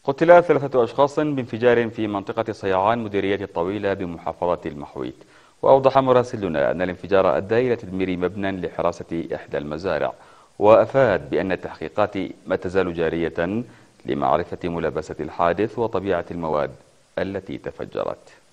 قتل 3 أشخاص بانفجار في منطقة صيعان مديرية الطويلة بمحافظة المحويت. وأوضح مراسلنا أن الانفجار أدى إلى تدمير مبنى لحراسة إحدى المزارع، وأفاد بأن التحقيقات ما تزال جارية لمعرفة ملابسة الحادث وطبيعة المواد التي تفجرت.